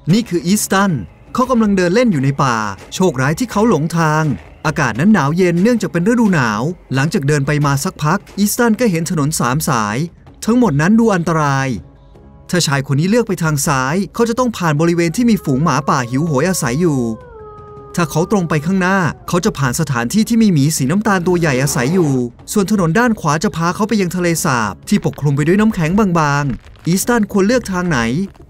นี่คืออีสตันเขากำลังเดินเล่นอยู่ในป่าโชคร้ายที่เขาหลงทางอากาศนั้นหนาวเย็นเนื่องจากเป็นฤดูหนาวหลังจากเดินไปมาสักพักอีสตันก็เห็นถนน3 สายทั้งหมดนั้นดูอันตรายถ้าชายคนนี้เลือกไปทางซ้ายเขาจะต้องผ่านบริเวณที่มีฝูงหมาป่าหิวโหยอาศัยอยู่ถ้าเขาตรงไปข้างหน้าเขาจะผ่านสถานที่ที่มีหมีสีน้ำตาลตัวใหญ่อาศัยอยู่ส่วนถนนด้านขวาจะพาเขาไปยังทะเลสาบที่ปกคลุมไปด้วยน้ำแข็งบางๆอีสตันควรเลือกทางไหน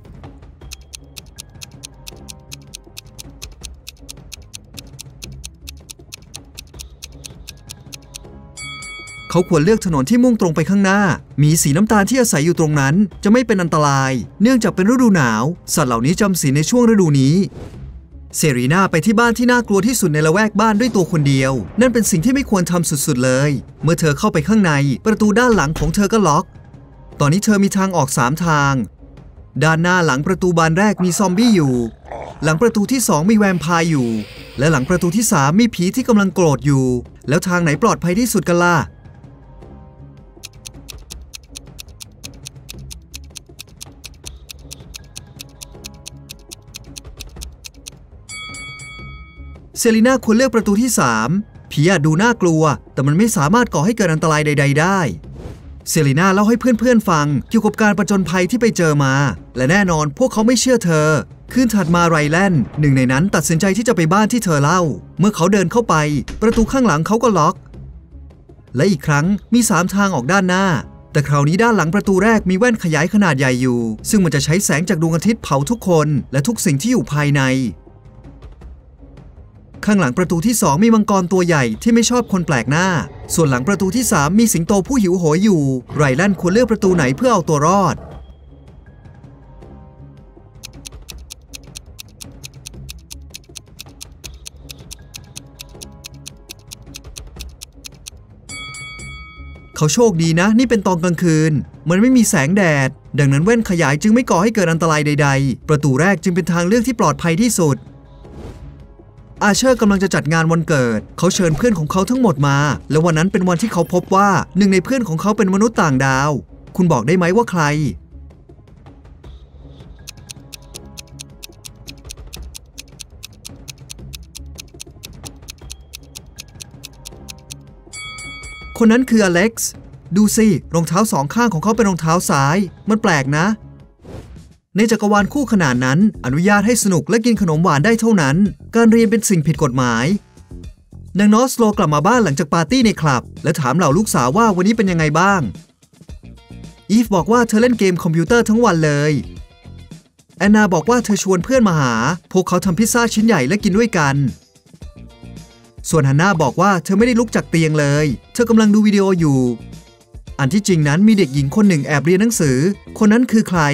เขาควรเลือกถนนที่มุ่งตรงไปข้างหน้ามีสีน้ำตาลที่อาศัยอยู่ตรงนั้นจะไม่เป็นอันตรายเนื่องจากเป็นฤดูหนาวสัตว์เหล่านี้จำศีลในช่วงฤดูนี้เซรีนาไปที่บ้านที่น่ากลัวที่สุดในละแวกบ้านด้วยตัวคนเดียวนั่นเป็นสิ่งที่ไม่ควรทำสุดๆเลยเมื่อเธอเข้าไปข้างในประตูด้านหลังของเธอก็ล็อกตอนนี้เธอมีทางออก3 ทางด้านหน้าหลังประตูบานแรกมีซอมบี้อยู่หลังประตูที่2มีแวมไพร์อยู่และหลังประตูที่3มีผีที่กำลังโกรธอยู่แล้วทางไหนปลอดภัยที่สุดกันล่ะเซรีนาควรเลือกประตูที่3ผีอาจดูน่ากลัวแต่มันไม่สามารถก่อให้เกิดอันตรายใดๆได้เซรีนาเล่าให้เพื่อนๆฟังเกี่ยวกับการผจญภัยที่ไปเจอมาและแน่นอนพวกเขาไม่เชื่อเธอคืนถัดมาไรแลนด์หนึ่งในนั้นตัดสินใจที่จะไปบ้านที่เธอเล่าเมื่อเขาเดินเข้าไปประตูข้างหลังเขาก็ล็อกและอีกครั้งมี3 ทางออกด้านหน้าแต่คราวนี้ด้านหลังประตูแรกมีแว่นขยายขนาดใหญ่อยู่ซึ่งมันจะใช้แสงจากดวงอาทิตย์เผาทุกคนและทุกสิ่งที่อยู่ภายในข้างหลังประตูที่2มีมังกรตัวใหญ่ที่ไม่ชอบคนแปลกหน้าส่วนหลังประตูที่3มีสิงโตผู้หิวโหยอยู่ไรแลนด์ควรเลือกประตูไหนเพื่อเอาตัวรอดเขาโชคดีนะนี่เป็นตอนกลางคืนมันไม่มีแสงแดดดังนั้นแว่นขยายจึงไม่ก่อให้เกิดอันตรายใดๆประตูแรกจึงเป็นทางเลือกที่ปลอดภัยที่สุดอาเชอร์กำลังจะจัดงานวันเกิดเขาเชิญเพื่อนของเขาทั้งหมดมาและวันนั้นเป็นวันที่เขาพบว่าหนึ่งในเพื่อนของเขาเป็นมนุษย์ต่างดาวคุณบอกได้ไหมว่าใครคนนั้นคืออเล็กซ์ดูสิรองเท้า2 ข้างของเขาเป็นรองเท้าซ้ายมันแปลกนะในจักรวาลคู่ขนานนั้นอนุญาตให้สนุกและกินขนมหวานได้เท่านั้นการเรียนเป็นสิ่งผิดกฎหมายนางนอสโลกลับมาบ้านหลังจากปาร์ตี้ในคลับและถามเหล่าลูกสาวว่าวันนี้เป็นยังไงบ้างอีฟบอกว่าเธอเล่นเกมคอมพิวเตอร์ทั้งวันเลยแอนนาบอกว่าเธอชวนเพื่อนมาหาพวกเขาทำพิซซ่าชิ้นใหญ่และกินด้วยกันส่วนฮันน่าบอกว่าเธอไม่ได้ลุกจากเตียงเลยเธอกำลังดูวิดีโออยู่อันที่จริงนั้นมีเด็กหญิงคนหนึ่งแอบเรียนหนังสือคนนั้นคือใคร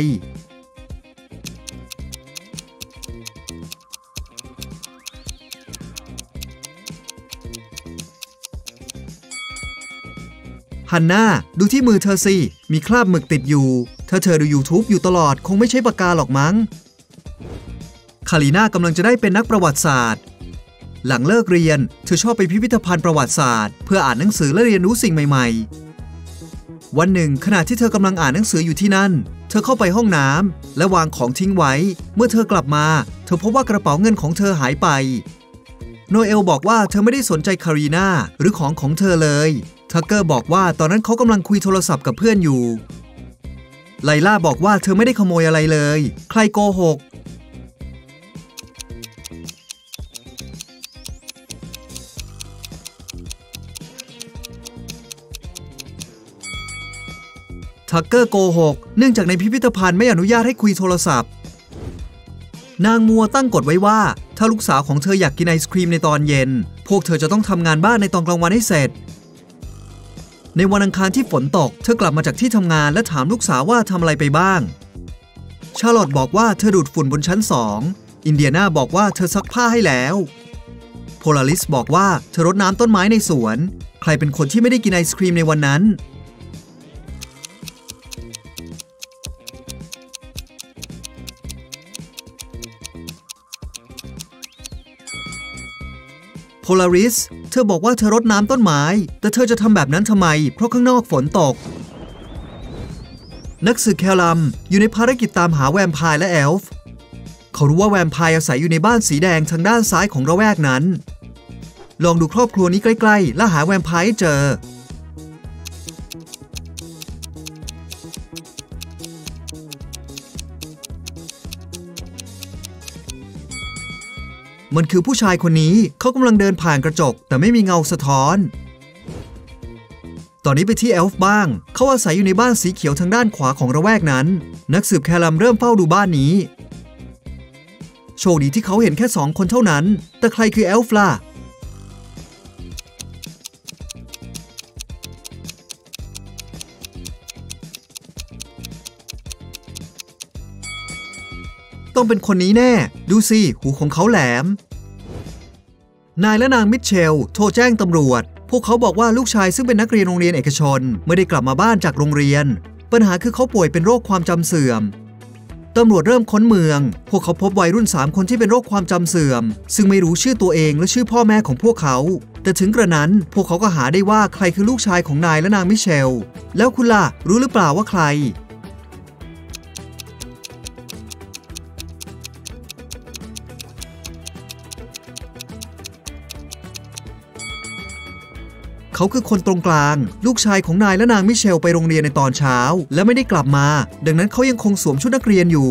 ฮันน่าดูที่มือเธอสิมีคราบหมึกติดอยู่ถ้าเธอดู YouTube อยู่ตลอดคงไม่ใช่ปากกาหรอกมั้งคารีน่ากำลังจะได้เป็นนักประวัติศาสตร์หลังเลิกเรียนเธอชอบไปพิพิธภัณฑ์ประวัติศาสตร์เพื่ออ่านหนังสือและเรียนรู้สิ่งใหม่ๆวันหนึ่งขณะที่เธอกำลังอ่านหนังสืออยู่ที่นั่นเธอเข้าไปห้องน้ำและวางของทิ้งไว้เมื่อเธอกลับมาเธอพบว่ากระเป๋าเงินของเธอหายไปโนเอลบอกว่าเธอไม่ได้สนใจคารีน่าหรือของเธอเลยทักเกอร์บอกว่าตอนนั้นเขากำลังคุยโทรศัพท์กับเพื่อนอยู่ไลล่าบอกว่าเธอไม่ได้ขโมยอะไรเลยใครโกหกทักเกอร์โกหกเนื่องจากในพิพิธภัณฑ์ไม่อนุญาตให้คุยโทรศัพท์นางมัวตั้งกฎไว้ว่าถ้าลูกสาวของเธออยากกินไอศครีมในตอนเย็นพวกเธอจะต้องทำงานบ้านในตอนกลางวันให้เสร็จในวันอังคารที่ฝนตกเธอกลับมาจากที่ทำงานและถามลูกสาวว่าทำอะไรไปบ้างชาร์ลอตบอกว่าเธอดูดฝุ่นบนชั้น2อินเดียนาบอกว่าเธอซักผ้าให้แล้วโพลาริสบอกว่าเธอรดน้ำต้นไม้ในสวนใครเป็นคนที่ไม่ได้กินไอศครีมในวันนั้นโพลาริสเธอบอกว่าเธอรดน้ำต้นไม้แต่เธอจะทำแบบนั้นทำไมเพราะข้างนอกฝนตกนักสืบแคลัมอยู่ในภารกิจตามหาแวมไพร์และเอลฟ์เขารู้ว่าแวมไพร์อาศัยอยู่ในบ้านสีแดงทางด้านซ้ายของระแวกนั้นลองดูครอบครัวนี้ใกล้ๆและหาแวมไพร์ให้เจอมันคือผู้ชายคนนี้เขากำลังเดินผ่านกระจกแต่ไม่มีเงาสะท้อนตอนนี้ไปที่เอลฟ์บ้างเขาอาศัยอยู่ในบ้านสีเขียวทางด้านขวาของระแวกนั้นนักสืบแคลัมเริ่มเฝ้าดูบ้านนี้โชคดีที่เขาเห็นแค่2 คนเท่านั้นแต่ใครคือเอลฟ์ล่ะต้องเป็นคนนี้แน่ดูสิหูของเขาแหลมนายและนางมิทเชลโทรแจ้งตำรวจพวกเขาบอกว่าลูกชายซึ่งเป็นนักเรียนโรงเรียนเอกชนไม่ได้กลับมาบ้านจากโรงเรียนปัญหาคือเขาป่วยเป็นโรคความจำเสื่อมตำรวจเริ่มค้นเมืองพวกเขาพบวัยรุ่น3 คนที่เป็นโรคความจำเสื่อมซึ่งไม่รู้ชื่อตัวเองและชื่อพ่อแม่ของพวกเขาแต่ถึงกระนั้นพวกเขาก็หาได้ว่าใครคือลูกชายของนายและนางมิเชลแล้วคุณล่ะรู้หรือเปล่าว่าใครเขาคือคนตรงกลางลูกชายของนายและนางมิเชลไปโรงเรียนในตอนเช้าและไม่ได้กลับมาดังนั้นเขายังคงสวมชุดนักเรียนอยู่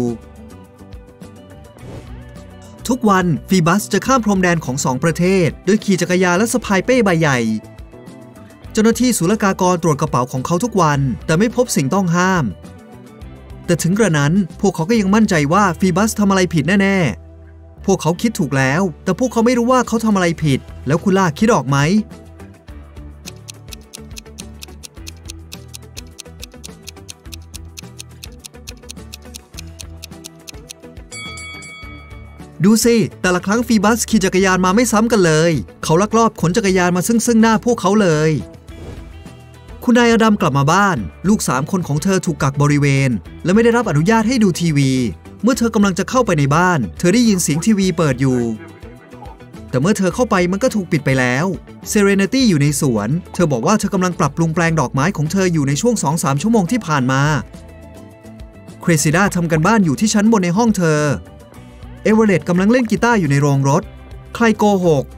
ทุกวันฟีบัสจะข้ามพรมแดนของ2 ประเทศโดยขี่จักรยานและสะพายเป้ใบใหญ่เจ้าหน้าที่ศุลกากรตรวจกระเป๋าของเขาทุกวันแต่ไม่พบสิ่งต้องห้ามแต่ถึงกระนั้นพวกเขาก็ยังมั่นใจว่าฟีบัสทำอะไรผิดแน่ๆพวกเขาคิดถูกแล้วแต่พวกเขาไม่รู้ว่าเขาทำอะไรผิดแล้วคุณล่ะคิดออกไหมดูสิแต่ละครั้งฟีบัสขี่จักรยานมาไม่ซ้ำกันเลยเขาลักลอบขนจักรยานมาซึ่งหน้าพวกเขาเลยคุณนายอดัมกลับมาบ้านลูก3 คนของเธอถูกกักบริเวณและไม่ได้รับอนุญาตให้ดูทีวีเมื่อเธอกำลังจะเข้าไปในบ้านเธอได้ยินเสียงทีวีเปิดอยู่แต่เมื่อเธอเข้าไปมันก็ถูกปิดไปแล้วเซเรเนตี้อยู่ในสวนเธอบอกว่าเธอกำลังปรับปรุงแปลงดอกไม้ของเธออยู่ในช่วง 2-3 ชั่วโมงที่ผ่านมาเครซิด้าทำกันบ้านอยู่ที่ชั้นบนในห้องเธอเอเวอเรตต์กำลังเล่นกีตาร์อยู่ในโรงรถใครโกหก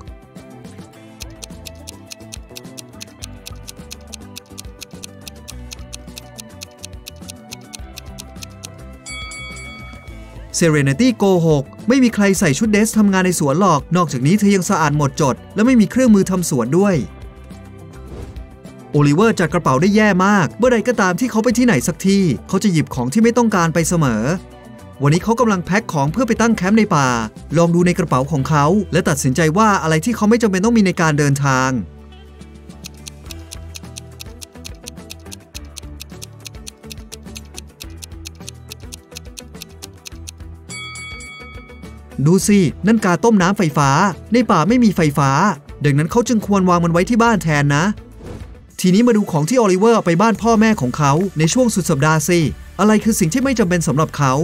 เซเรเนตี้โกหกไม่มีใครใส่ชุดเดรสทำงานในสวนหรอกนอกจากนี้เธอยังสะอาดหมดจดและไม่มีเครื่องมือทำสวนด้วยโอลิเวอร์จัดกระเป๋าได้แย่มากเมื่อใดก็ตามที่เขาไปที่ไหนสักที่เขาจะหยิบของที่ไม่ต้องการไปเสมอวันนี้เขากำลังแพ็คของเพื่อไปตั้งแคมป์ในป่าลองดูในกระเป๋าของเขาและตัดสินใจว่าอะไรที่เขาไม่จำเป็นต้องมีในการเดินทางดูสินั่นกาต้มน้ำไฟฟ้าในป่าไม่มีไฟฟ้าดังนั้นเขาจึงควรวางมันไว้ที่บ้านแทนนะทีนี้มาดูของที่โอลิเวอร์ไปบ้านพ่อแม่ของเขาในช่วงสุดสัปดาห์สิอะไรคือสิ่งที่ไม่จำเป็นสำหรับเขา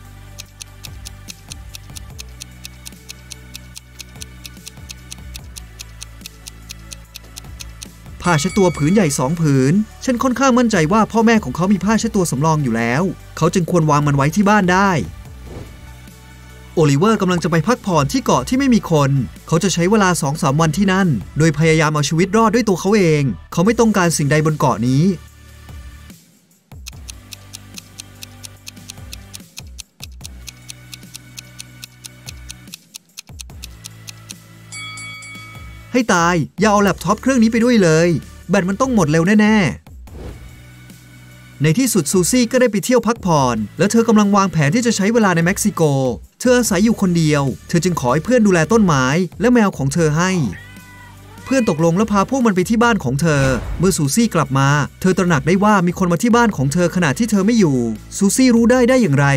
ผ้าเช็ดตัวผืนใหญ่2 ผืนฉันค่อนข้างมั่นใจว่าพ่อแม่ของเขามีผ้าเช็ดตัวสำรองอยู่แล้วเขาจึงควรวางมันไว้ที่บ้านได้โอลิเวอร์กำลังจะไปพักผ่อนที่เกาะที่ไม่มีคนเขาจะใช้เวลา 2-3 วันที่นั่นโดยพยายามเอาชีวิตรอดด้วยตัวเขาเองเขาไม่ต้องการสิ่งใดบนเกาะนี้ให้ตายอย่าเอาแล็ปท็อปเครื่องนี้ไปด้วยเลยแบตมันต้องหมดเร็วแน่ๆในที่สุดซูซี่ก็ได้ไปเที่ยวพักผ่อนและเธอกำลังวางแผนที่จะใช้เวลาในเม็กซิโกเธออาศัยอยู่คนเดียวเธอจึงขอให้เพื่อนดูแลต้นไม้และแมวของเธอให้เพื่อนตกลงและพาพวกมันไปที่บ้านของเธอเมื่อซูซี่กลับมาเธอตระหนักได้ว่ามีคนมาที่บ้านของเธอขณะที่เธอไม่อยู่ซูซี่รู้ได้อย่างไร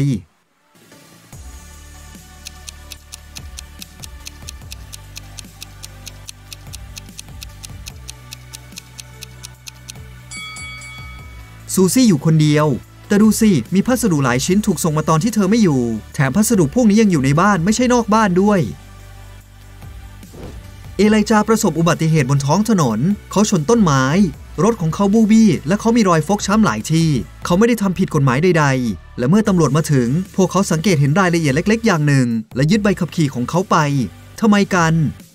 ซูซี่อยู่คนเดียวแต่ดูสิมีพัสดุหลายชิ้นถูกส่งมาตอนที่เธอไม่อยู่แถมพัสดุพวกนี้ยังอยู่ในบ้านไม่ใช่นอกบ้านด้วยเอไลจาประสบอุบัติเหตุบนท้องถนนเขาชนต้นไม้รถของเขาบูบี้และเขามีรอยฟกช้ำหลายที่เขาไม่ได้ทำผิดกฎหมายใดๆและเมื่อตำรวจมาถึงพวกเขาสังเกตเห็นรายละเอียดเล็กๆอย่างหนึ่งและยึดใบขับขี่ของเขาไปทำไมกัน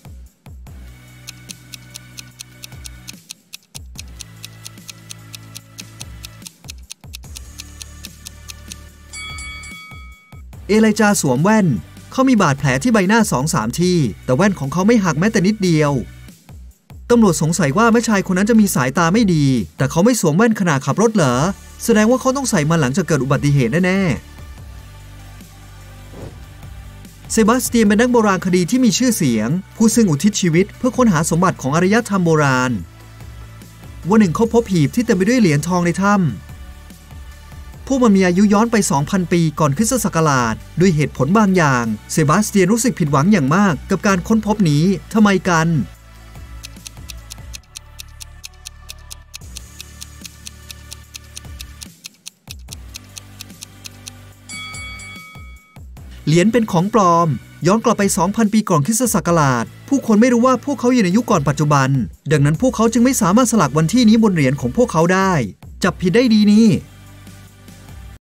เอไลจาสวมแว่นเขามีบาดแผลที่ใบหน้า 2-3 ที่แต่แว่นของเขาไม่หักแม้แต่นิดเดียวตำรวจสงสัยว่าแม่ชายคนนั้นจะมีสายตาไม่ดีแต่เขาไม่สวมแว่นขณะขับรถเหรอแสดงว่าเขาต้องใส่มาหลังจากเกิดอุบัติเหตุแน่ๆเซบาสเตียนเป็นนักโบราณคดีที่มีชื่อเสียงผู้ซึ่งอุทิศชีวิตเพื่อค้นหาสมบัติของอารยธรรมโบราณวันหนึ่งเขาพบหีบที่เต็มไปด้วยเหรียญทองในถ้ำพวกมันมีอายุย้อนไป 2,000 ปีก่อนคริสตศักราชด้วยเหตุผลบางอย่างเซบาสเตียนรู้สึกผิดหวังอย่างมากกับการค้นพบนี้ทำไมกันเหรียญเป็นของปลอมย้อนกลับไป 2,000 ปีก่อนคริสตศักราชผู้คนไม่รู้ว่าพวกเขาอยู่ในยุคก่อนปัจจุบันดังนั้นพวกเขาจึงไม่สามารถสลักวันที่นี้บนเหรียญของพวกเขาได้จับผิดได้ดีนี่